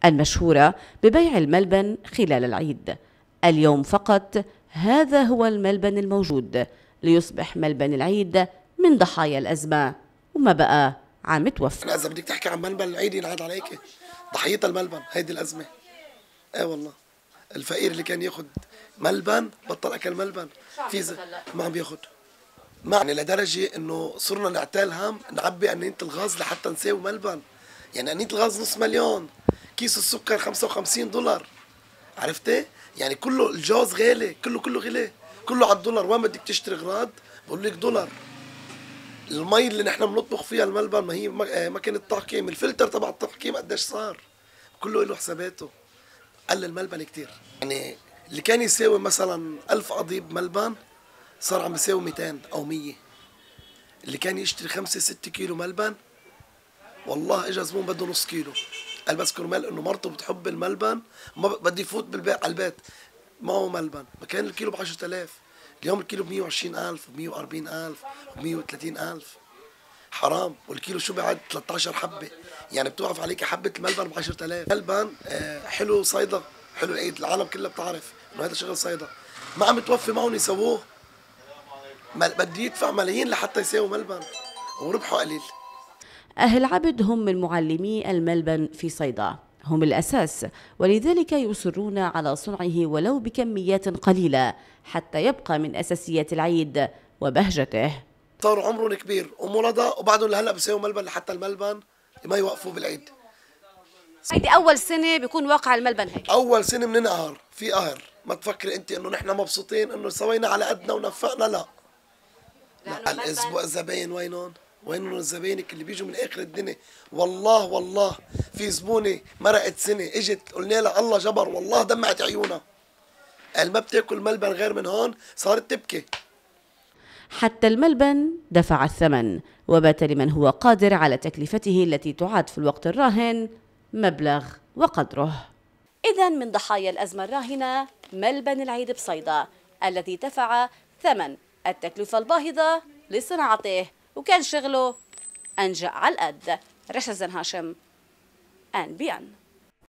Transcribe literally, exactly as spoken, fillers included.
المشهورة ببيع الملبن خلال العيد. اليوم فقط هذا هو الملبن الموجود ليصبح ملبن العيد من ضحايا الأزمة، وما بقى عم توفى. أنا إذا بدك تحكي عن ملبن العيد ينعاد عليك ضحية الملبن هيدي الأزمة. ايه والله الفقير اللي كان ياخد ملبن بطل أكل ملبن، في ما عم بياخد. يعني لدرجة إنه صرنا نعتال هم نعبي أنينة الغاز لحتى نساوي ملبن. يعني أنينة الغاز نص مليون، كيس السكر خمسة وخمسين دولار، عرفتي؟ يعني كله الجوز غالي، كله كله غالي، كله على الدولار. وين بدك تشتري غراض؟ بقول لك دولار. المي اللي نحن بنطبخ فيها الملبن ما هي ماكينة تحكيم، الفلتر تبع التحكيم قديش صار؟ كله له حساباته. قل الملبن كتير. يعني اللي كان يساوي مثلا ألف قضيب ملبن صار عم يساوي مئتين أو مية. اللي كان يشتري خمسة ستة كيلو ملبن والله اجى زبون بده نص كيلو، قال بس كرمال انه مرته بتحب الملبن ما بدي يفوت بالبيت على البيت معه ملبن. ما كان الكيلو ب عشرة آلاف، اليوم الكيلو ب مية وعشرين ألف و مية وأربعين ألف و مية وثلاثين ألف. حرام. والكيلو شو بعد ثلاثة عشر حبه، يعني بتوقف عليك حبه الملبن ب عشرة آلاف. ملبن آه حلو صيدا، حلو العيد، العالم كلها بتعرف انه هذا شغل صيدا. ما عم توفي معهم يسووه، بدي يدفع ملايين لحتى يساوي ملبن وربحه قليل. أهل عبد هم من معلمي الملبن في صيدا، هم الأساس، ولذلك يصرون على صنعه ولو بكميات قليلة حتى يبقى من أساسيات العيد وبهجته. صاروا عمرهم كبير ومرضى وبعدهم لهلا بيساووا ملبن لحتى الملبن ما يوقفوا بالعيد. هيدي أول سنة بيكون واقع الملبن هيك؟ أول سنة من قهر، في قهر. ما تفكري أنت إنه نحن مبسوطين إنه سوينا على قدنا ونفقنا، لا. لا الأسبوع الزباين وينهم؟ وينهم الزباين اللي بيجوا من آخر الدنيا؟ والله والله في زبونة مرقت سنة اجت قلنا لها الله جبر، والله دمعت عيونها، قال ما بتاكل ملبن غير من هون، صارت تبكي. حتى الملبن دفع الثمن، وبات لمن هو قادر على تكلفته التي تعاد في الوقت الراهن مبلغ وقدره. إذا من ضحايا الأزمة الراهنة ملبن العيد بصيدا الذي دفع ثمن التكلفة الباهظة لصناعته، وكان شغله أنجأ على القد. رشا زن هاشم، آن بي آن.